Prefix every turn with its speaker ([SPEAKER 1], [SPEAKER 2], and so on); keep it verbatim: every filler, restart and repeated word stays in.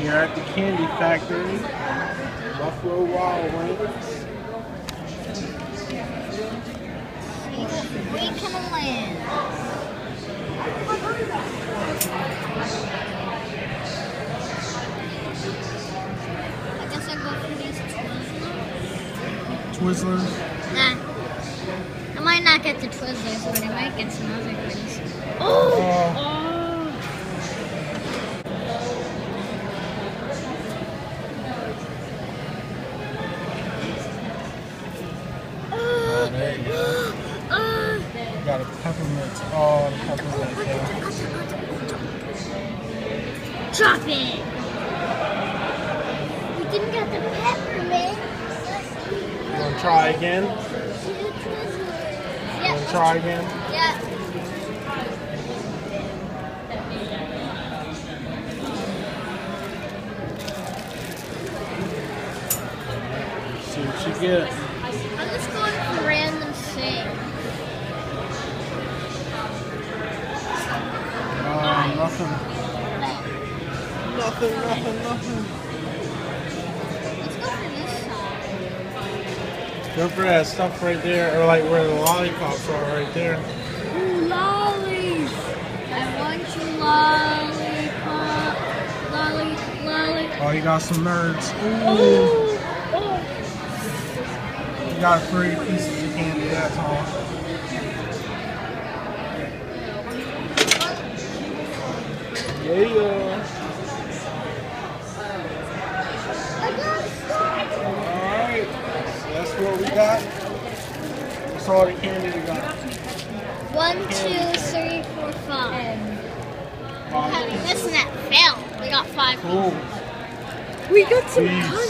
[SPEAKER 1] Here at the Candy Factory, Buffalo Wild Wings.
[SPEAKER 2] We can land. I guess I'll go for these Twizzlers.
[SPEAKER 1] Twizzlers?
[SPEAKER 2] Nah. I might not get the Twizzlers, but I might get some other things. Oh!
[SPEAKER 1] Oh.
[SPEAKER 2] Oh!
[SPEAKER 1] Oh, there you go.
[SPEAKER 2] Uh,
[SPEAKER 1] You got a peppermint. Oh, the peppermint. Yeah.
[SPEAKER 2] Drop it! We didn't get the peppermint.
[SPEAKER 1] You want to try again?
[SPEAKER 2] Yeah.
[SPEAKER 1] You want to try again?
[SPEAKER 2] Yeah.
[SPEAKER 1] See what you get.
[SPEAKER 2] I'm just going for random thing.
[SPEAKER 1] Oh, nothing. Nothing, nothing, nothing.
[SPEAKER 2] Let's go for this side.
[SPEAKER 1] Go for that stuff right there, or like where the lollipops are right there.
[SPEAKER 2] Ooh, lollies! I want you lollipop. Lolly, lolly.
[SPEAKER 1] Oh, you got some nerds. Ooh.
[SPEAKER 2] Oh! Oh!
[SPEAKER 1] You got three pieces of candy, that's all. Yeah. Alright. So that's what we got. That's all the candy we got.
[SPEAKER 2] One, two, three, four, five.
[SPEAKER 1] Five.
[SPEAKER 2] This and that failed. We got five.
[SPEAKER 1] Cool.
[SPEAKER 2] We got some
[SPEAKER 1] Peace.